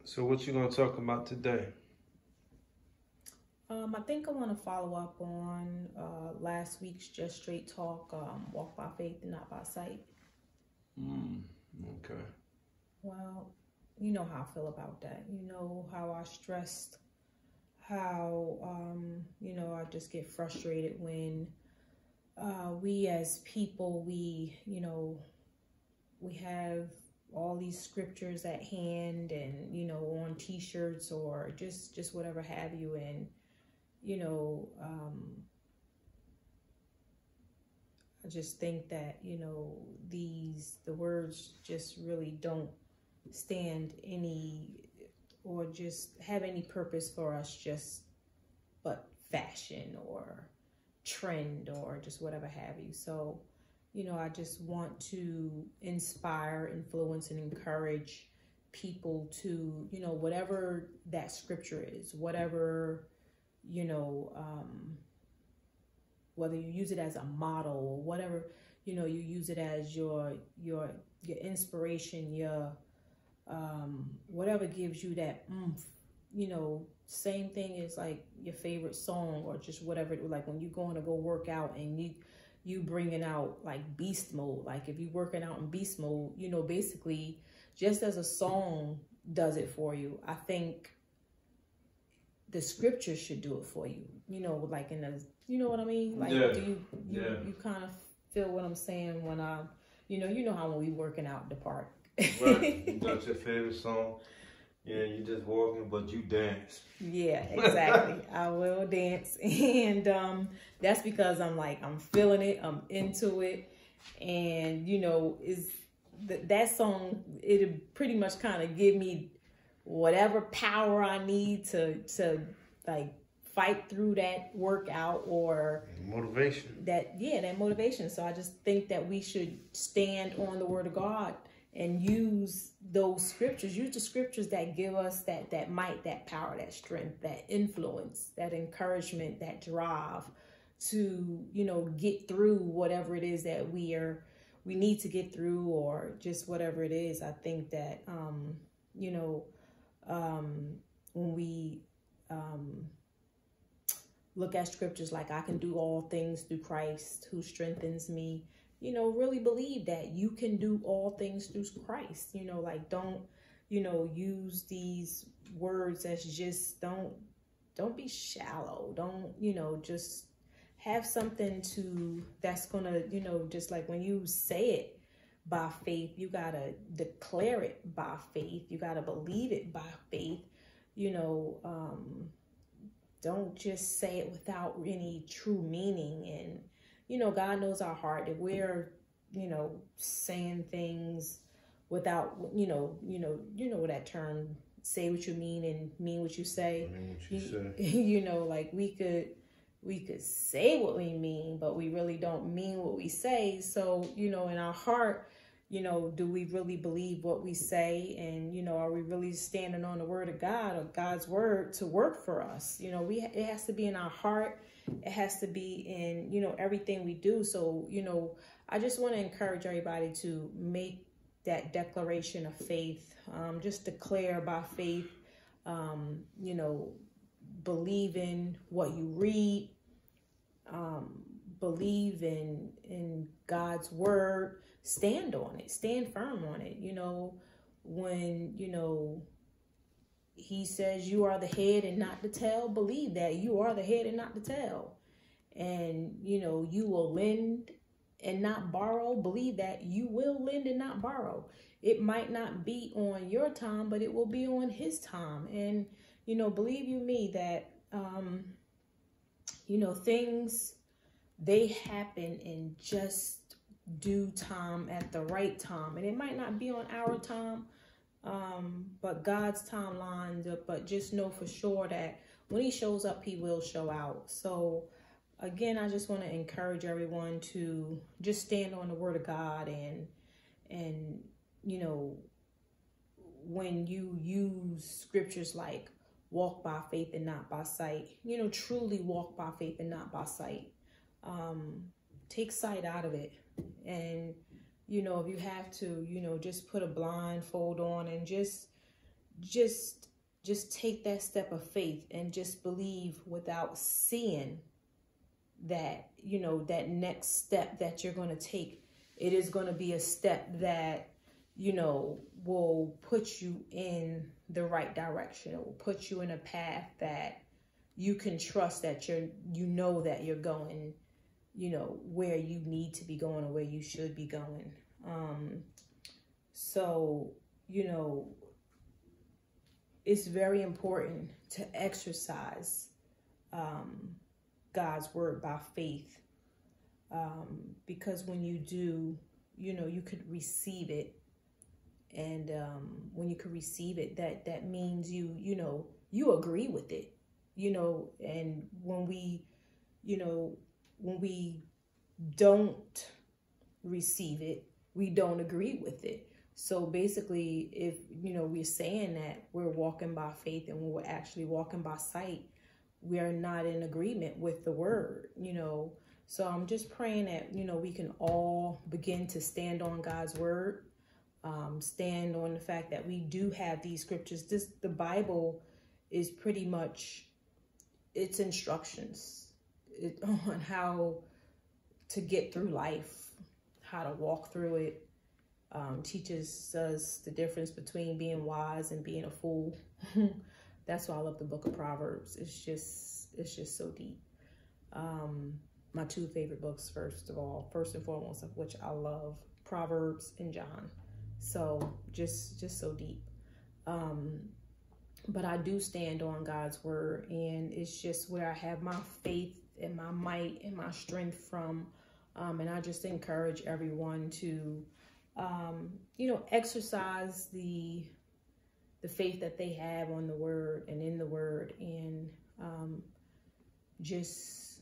So what you gonna talk about today? I think I want to follow up on last week's Just Straight Talk, walk by faith and not by sight. Okay. Well, you know how I feel about that. You know how I stressed, how, I just get frustrated when we as people, we have all these scriptures at hand and, on t-shirts or just whatever have you. And, I just think that, the words just really don't stand any or just have any purpose for us, just but fashion or trend or just whatever have you. So, I just want to inspire, influence, and encourage people to, whatever that scripture is, whatever, whether you use it as a model or whatever, you use it as your inspiration, your whatever gives you that oomph, same thing is like your favorite song or just whatever, like when you're going to go work out and you bringing out like beast mode. Like if you're working out in beast mode, basically just as a song does it for you, I think the scripture should do it for you, like in the, you know what I mean? Like, yeah. do you kind of feel what I'm saying when I, you know how when we working out in the park. Right. You got your favorite song. Yeah, you just walking, but you dance. Yeah, exactly. I will dance. And that's because I'm feeling it. I'm into it. And, is that song, it'll pretty much kind of give me whatever power I need to like fight through that workout or motivation. That motivation. So I just think that we should stand on the word of God and use those scriptures, use the scriptures that give us that might, that power, that strength, that influence, that encouragement, that drive to, get through whatever it is that we need to get through, or just whatever it is. I think that, when we look at scriptures like I can do all things through Christ who strengthens me, really believe that you can do all things through Christ. Like don't, use these words as just don't be shallow. Don't, just have something that's gonna, just like when you say it by faith, you gotta declare it by faith. You gotta believe it by faith. Don't just say it without any true meaning. And God knows our heart, that we're, saying things without, that term, say what you mean and mean what you say. Mean what you say. Like we could say what we mean, but we really don't mean what we say. So, in our heart, do we really believe what we say? And, are we really standing on the word of God or God's word to work for us? It has to be in our heart. It has to be in, everything we do. So, I just want to encourage everybody to make that declaration of faith. Just declare by faith, believe in what you read, believe in God's word, stand on it, stand firm on it. When, he says you are the head and not the tail, believe that you are the head and not the tail. And, you will lend and not borrow. Believe that you will lend and not borrow. It might not be on your time, but it will be on his time. And, believe you me that, things, they happen in just due time at the right time. And it might not be on our time, but God's timeline. But just know for sure that when he shows up, he will show out. So again, I just want to encourage everyone to just stand on the word of God and when you use scriptures like walk by faith and not by sight, truly walk by faith and not by sight. Take sight out of it. And, if you have to, just put a blindfold on and just just take that step of faith and just believe without seeing that, you know, that next step that you're going to take. It is going to be a step that, you know, will put you in the right direction. It will put you in a path that you can trust, that you know that you're going, you know, where you need to be going or where you should be going. So, you know, it's very important to exercise God's word by faith, because when you do, you know, you could receive it. And when you can receive it, that means you know, you agree with it, you know. And when we, you know, when we don't receive it, we don't agree with it. So basically, if, you know, we're saying that we're walking by faith and we're actually walking by sight, we are not in agreement with the word, you know. So I'm just praying that, you know, we can all begin to stand on God's word, stand on the fact that we do have these scriptures. The Bible is pretty much, it's instructions on how to get through life, how to walk through it. Teaches us the difference between being wise and being a fool. That's why I love the book of Proverbs. It's just so deep. My two favorite books, first and foremost, of which I love, Proverbs and John. So just so deep. But I do stand on God's word, and it's just where I have my faith and my might and my strength from. And I just encourage everyone to, you know, exercise the faith that they have on the word and in the word, and just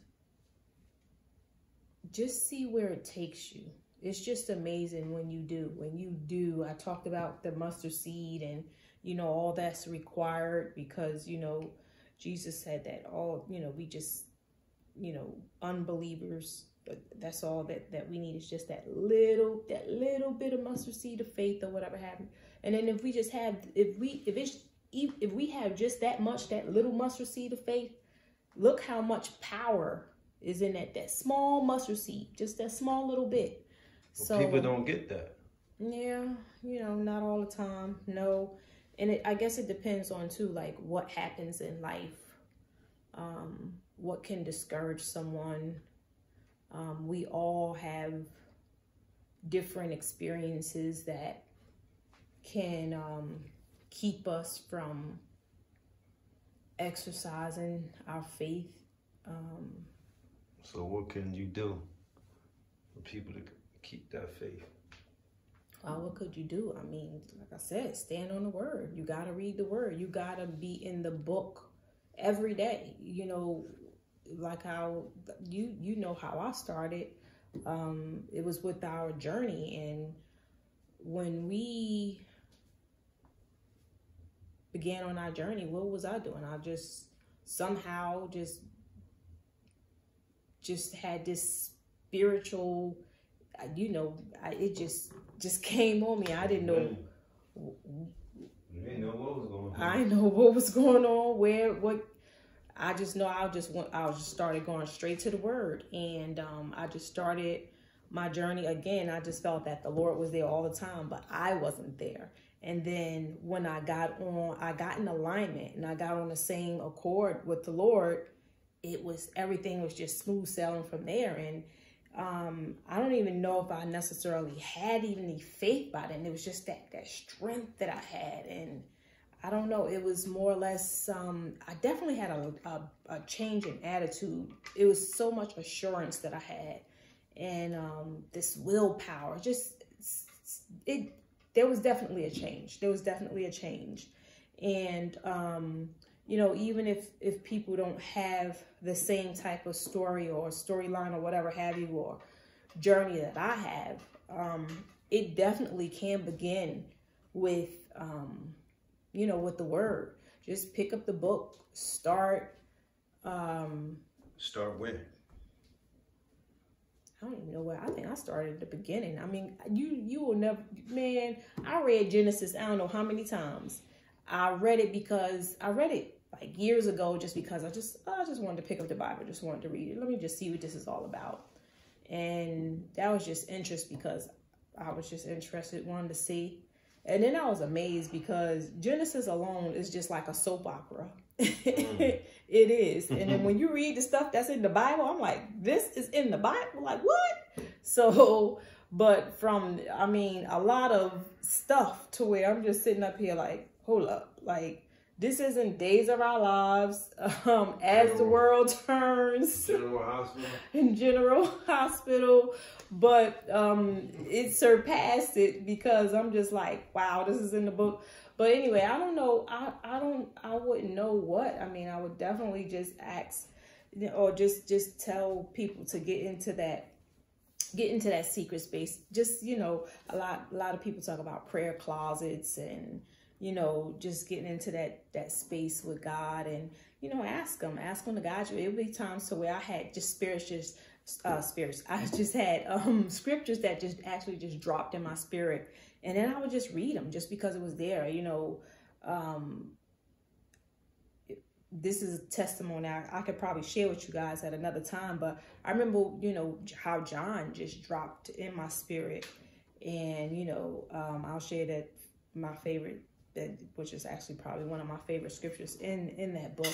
see where it takes you. It's just amazing when you do. I talked about the mustard seed, and, you know, all that's required, because, you know, Jesus said that all, you know, we just, you know, unbelievers, that's all that we need is just that little bit of mustard seed of faith or whatever happened. And then if we have just that much, that little mustard seed of faith, look how much power is in that small mustard seed, just that small little bit. Well, so people don't get that. Yeah, you know, not all the time. No. And I guess it depends on too, like, what happens in life, what can discourage someone. We all have different experiences that can keep us from exercising our faith. So what can you do for people to keep that faith? What could you do? I mean, like I said, stand on the word. You got to read the word. You got to be in the book every day. You know, like how you know how I started. It was with our journey, and when we began on our journey, what was I doing? I just somehow just had this spiritual, you know, it just came on me. I didn't know. You didn't know what was going on. I didn't know what was going on. What. I just know I just started going straight to the word, and I just started my journey again. I just felt that the Lord was there all the time, but I wasn't there. And then when I got in alignment and I got on the same accord with the Lord, everything was just smooth sailing from there. And I don't even know if I necessarily had even any faith by then. It was just that strength that I had, and I don't know. It was more or less, I definitely had a change in attitude. It was so much assurance that I had, and this willpower. There was definitely a change. And, you know, even if people don't have the same type of story or storyline or whatever have you, or journey that I have, it definitely can begin with, you know, with the word. Just pick up the book, start where? I don't even know where. I think I started at the beginning. I mean, you will never, man, I read Genesis, I don't know how many times. I read it because I read it like years ago, just because I just wanted to pick up the Bible, just wanted to read it. Let me just see what this is all about. And that was just interest because I was just interested, wanted to see. And then I was amazed because Genesis alone is just like a soap opera. It is. And then when you read the stuff that's in the Bible, I'm like, this is in the Bible? Like, what? So, but from, I mean, a lot of stuff to where I'm just sitting up here like, hold up. Like, this isn't Days of Our Lives, As the World Turns. General Hospital. In General Hospital. But it surpassed it because I'm just like, wow, this is in the book. But anyway, I don't know. I wouldn't know what. I mean, I would definitely just ask, or just tell people to get into that secret space. Just, you know, a lot of people talk about prayer closets and, you know, just getting into that space with God and, you know, ask him to guide you. It'll be times to where I had just spirits. I just had scriptures that just actually just dropped in my spirit. And then I would just read them just because it was there, you know. This is a testimony I could probably share with you guys at another time. But I remember, you know, how John just dropped in my spirit. And, you know, I'll share that my favorite, which is actually probably one of my favorite scriptures in that book.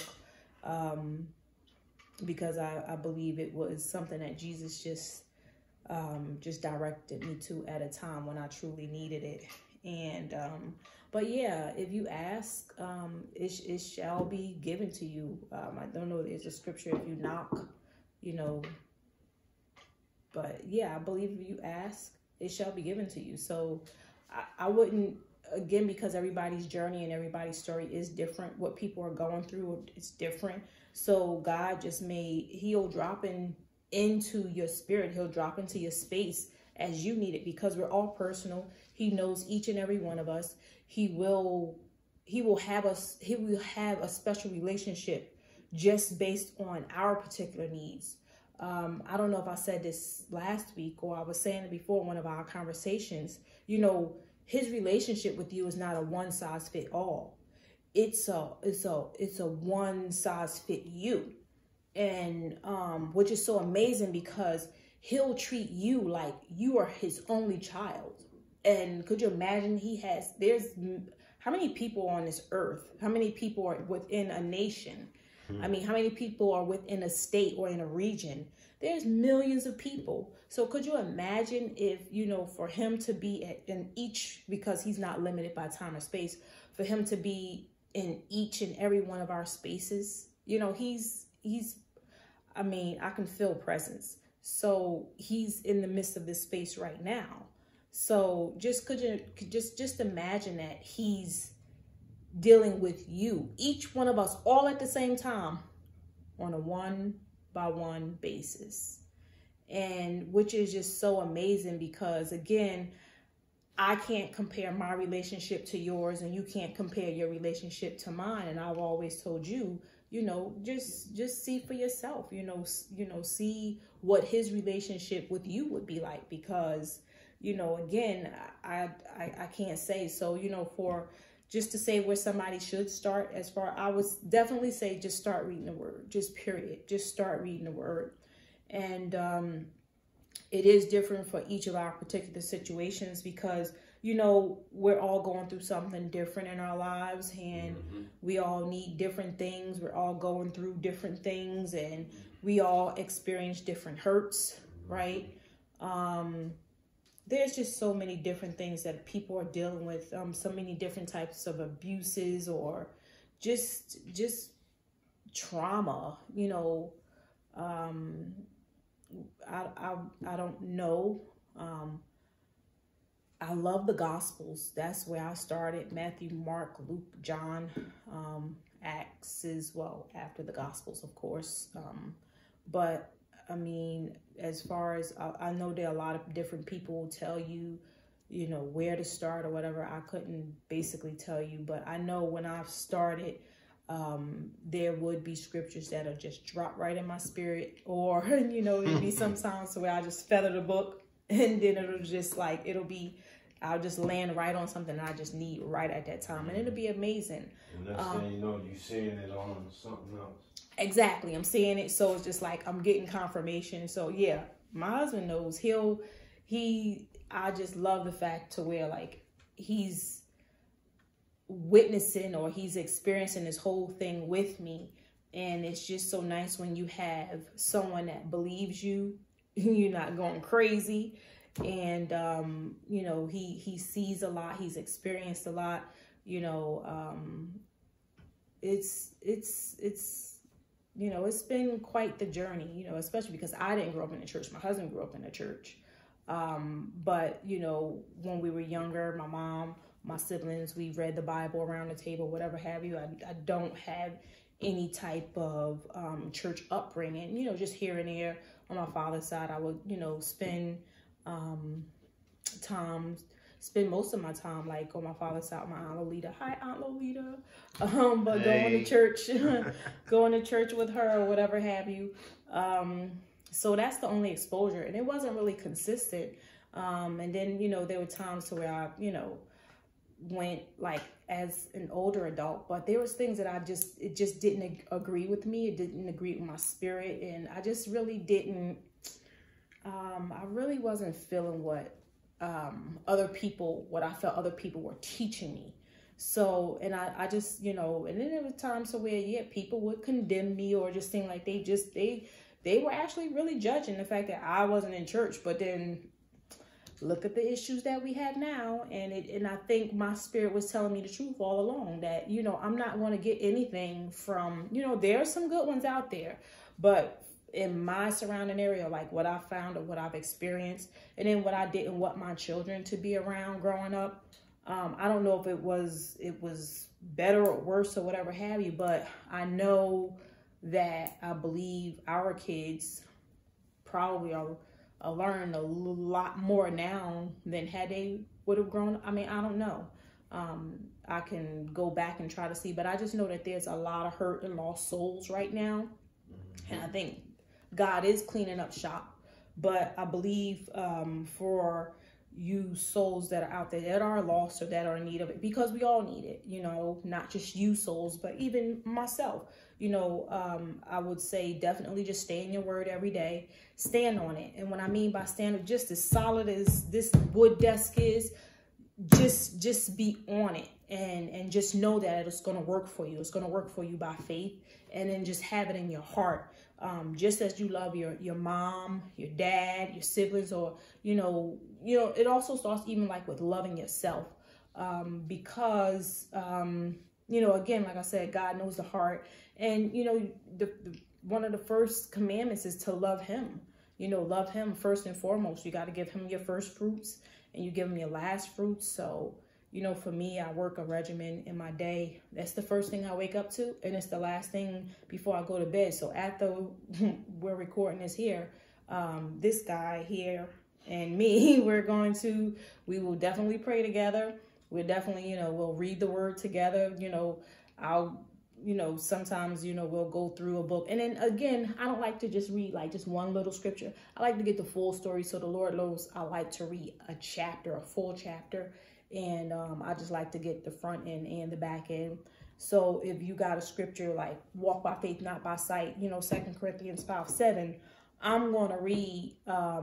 Because I believe it was something that Jesus just directed me to at a time when I truly needed it. And but yeah, if you ask, it shall be given to you. I don't know if there's a scripture, if you knock, you know, but yeah, I believe if you ask, it shall be given to you. So I wouldn't, again, because everybody's journey and everybody's story is different. What people are going through is different. So God just he'll drop into your spirit. He'll drop into your space as you need it, because we're all personal. He knows each and every one of us. He will have a special relationship just based on our particular needs. I don't know if I said this last week or I was saying it before one of our conversations. You know, his relationship with you is not a one size fit all. It's a one size fit you. And which is so amazing because he'll treat you like you are his only child. And could you imagine there's how many people on this earth? How many people are within a nation? I mean, how many people are within a state or in a region? There's millions of people. So could you imagine if, you know, for him to be in each, because he's not limited by time or space, for him to be in each and every one of our spaces, you know, I mean, I can feel presence. So he's in the midst of this space right now. So just imagine that he's dealing with you, each one of us, all at the same time on a one-by-one basis. And which is just so amazing because, again, I can't compare my relationship to yours and you can't compare your relationship to mine. And I've always told you, you know, just see for yourself, you know, see what his relationship with you would be like, because, you know, again, I can't say. So, you know, just to say where somebody should start, I would definitely say just start reading the word, just period. Just start reading the word. And it is different for each of our particular situations because, you know, we're all going through something different in our lives and we all need different things. We're all going through different things and we all experience different hurts, right? There's just so many different things that people are dealing with, so many different types of abuses or just trauma, you know. I don't know. I love the Gospels. That's where I started. Matthew, Mark, Luke, John, Acts as well, after the Gospels, of course. But I mean, as far as I know, there are a lot of different people who tell you, you know, where to start or whatever. I couldn't basically tell you, but I know when I've started, there would be scriptures that are just dropped right in my spirit, or, you know, it'd be sometimes where I just feather the book and then it'll just like, I'll just land right on something that I just need right at that time. And it'll be amazing. And next thing you know, you're seeing it on something else. Exactly. I'm seeing it. So it's just like I'm getting confirmation. So yeah, my husband knows. I just love the fact to where like he's witnessing or he's experiencing this whole thing with me. And it's just so nice when you have someone that believes you, you're not going crazy. And, you know, he sees a lot, he's experienced a lot, you know, it's, you know, it's been quite the journey, you know, especially because I didn't grow up in the church. My husband grew up in the church. But, you know, when we were younger, my mom, my siblings, we read the Bible around the table, whatever have you. I don't have any type of church upbringing, you know, just here and there. On my father's side, I would, you know, spend most of my time like on my father's side, my Aunt Lolita. Hi, Aunt Lolita. But hey. going to church with her or whatever have you. So that's the only exposure, and it wasn't really consistent. And then, you know, there were times to where I, you know, went like as an older adult, but there was things that it just didn't agree with me. It didn't agree with my spirit. And I just really didn't, I really wasn't feeling what I felt other people were teaching me. So, and I just, you know, and then there was times so where, yeah, people would condemn me or just seem like they were actually really judging the fact that I wasn't in church. But then look at the issues that we have now. And I think my spirit was telling me the truth all along that, you know, I'm not going to get anything from, you know, there are some good ones out there, but in my surrounding area, like what I found or what I've experienced, and then what I didn't want my children to be around growing up. I don't know if it was better or worse or whatever have you, but I know that I believe our kids probably are learning a lot more now than had they would have grown. I mean, I don't know. I can go back and try to see, but I just know that there's a lot of hurt and lost souls right now. And I think God is cleaning up shop. But I believe for you souls that are out there that are lost or that are in need of it, because we all need it, you know, not just you souls, but even myself. You know, I would say definitely just stay in your word every day. Stand on it. And what I mean by stand, just as solid as this wood desk is, just be on it and just know that it's going to work for you. It's going to work for you by faith, and then just have it in your heart. Just as you love your mom, your dad, your siblings, or, you know, it also starts even like with loving yourself. Because, you know, again, like I said, God knows the heart. And, you know, one of the first commandments is to love him. You know, love him first and foremost. You got to give him your first fruits, and you give him your last fruits. So, you know, for me, I work a regimen in my day. That's the first thing I wake up to, and it's the last thing before I go to bed. So after we're recording this here, this guy here and me, we will definitely pray together. We'll definitely, you know, we'll read the word together. You know, sometimes, you know, we'll go through a book. And then again, I don't like to just read like just one little scripture. I like to get the full story. So the Lord knows I like to read a full chapter. And I just like to get the front end and the back end. So if you got a scripture like walk by faith, not by sight, you know, 2 Corinthians 5:7, I'm going to read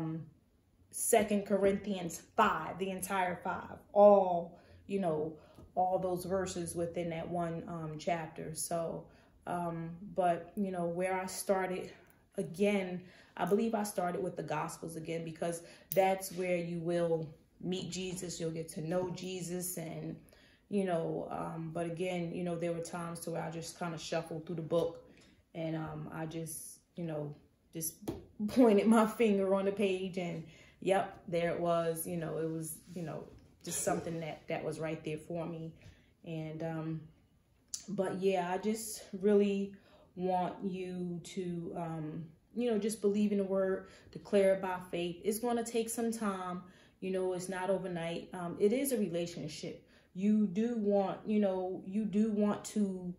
2 Corinthians 5, the entire 5, all those verses within that one chapter. So, but, you know, where I started, again, I believe I started with the Gospels again, because that's where you will meet Jesus. You'll get to know Jesus. And, you know, but again, you know, there were times to where I just kind of shuffled through the book, and I just, you know, just pointed my finger on the page, and yep, there it was. You know, it was, you know, just something that was right there for me. And but yeah, I just really want you to you know, just believe in the word, declare it by faith. It's going to take some time. You know, it's not overnight. It is a relationship. You do want to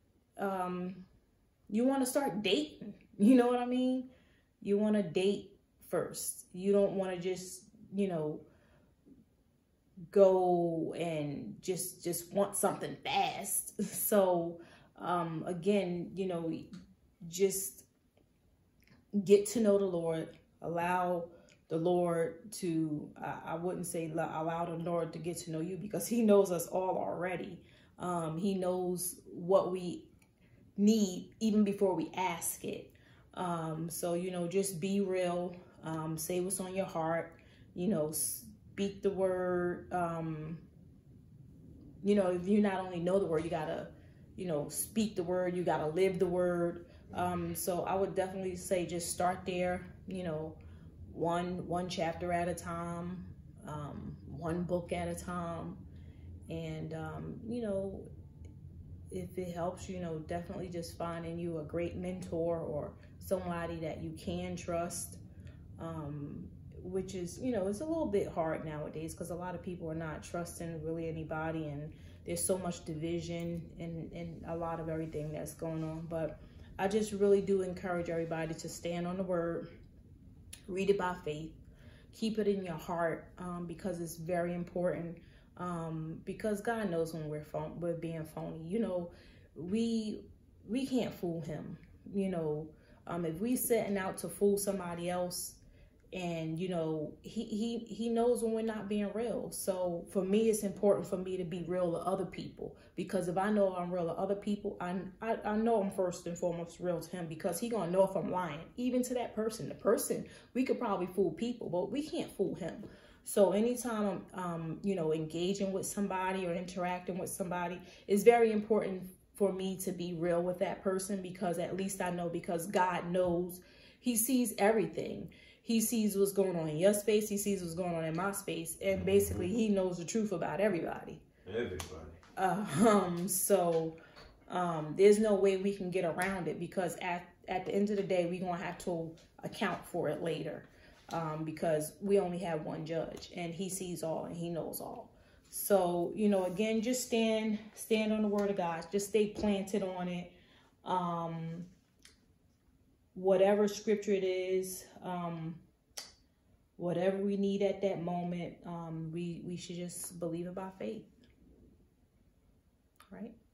start dating. You know what I mean? You want to date first. You don't want to just, you know, go and just want something fast. So again, you know, just get to know the Lord. Allow the Lord to, I wouldn't say allow the Lord to get to know you, because he knows us all already. He knows what we need even before we ask it. So, you know, just be real. Say what's on your heart. You know, speak the word. You know, if you not only know the word, you gotta, you know, speak the word. You gotta live the word. So I would definitely say just start there. You know, one chapter at a time, one book at a time, and you know, if it helps, you know, definitely just finding you a great mentor or somebody that you can trust, which is, you know, it's a little bit hard nowadays because a lot of people are not trusting really anybody, and there's so much division and a lot of everything that's going on. But I just really do encourage everybody to stand on the word, read it by faith, keep it in your heart, because it's very important. Because God knows when we're being phony. You know, we can't fool him. You know, if we setting out to fool somebody else, and you know, he knows when we're not being real. So for me, it's important for me to be real to other people, because if I know I'm real to other people, I know I'm first and foremost real to him, because he gonna know if I'm lying, even to that person. The person, we could probably fool people, but we can't fool him. So anytime I'm, you know, engaging with somebody or interacting with somebody, it's very important for me to be real with that person, because at least I know, because God knows, he sees everything. He sees what's going on in your space. He sees what's going on in my space. And basically he knows the truth about everybody. So there's no way we can get around it, because at the end of the day, we're going to have to account for it later. Because we only have one judge, and he sees all and he knows all. So, you know, again, just stand on the word of God. Just stay planted on it. Whatever scripture it is, whatever we need at that moment, we should just believe it by faith. Right?